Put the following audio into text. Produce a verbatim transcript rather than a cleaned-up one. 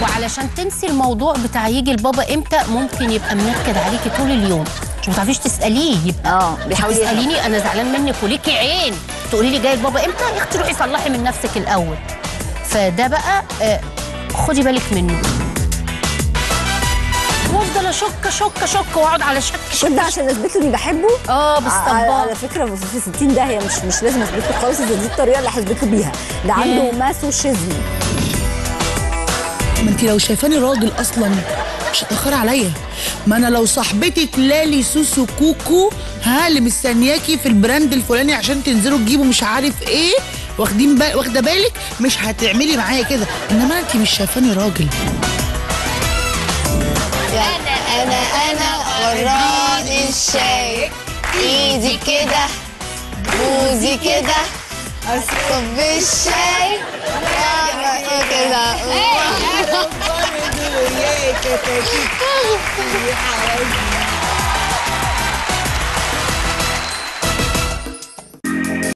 وعلشان تنسي الموضوع بتاع يجي البابا امتى، ممكن يبقى منكد عليكي طول اليوم مش ما تعرفيش تساليه، يبقى اه بيحاول تساليني انا زعلان منك وليكي عين، تقولي لي جاي البابا امتى، يا اختي روحي صلحي من نفسك الاول. فده بقى آه خدي بالك منه. وافضل اشك شك شك واقعد على شك شك كل ده عشان اثبت له اني بحبه. اه بالصباط. على فكره في ستين داهيه، مش مش لازم اثبت له خالص، دي الطريقه اللي هثبت له بيها، ده عنده ماسوشيزم. ما انت لو شايفاني راجل اصلا مش هتاخري عليا، ما انا لو صاحبتك لالي سوسو كوكو ها اللي مستنياكي في البراند الفلاني عشان تنزلوا تجيبوا مش عارف ايه، واخدين بال واخده بالك، مش هتعملي معايا كده. انما انت مش شايفاني راجل. انا انا انا وراد الشاي، ايدي كده بوزي كده، اصب الشاي كده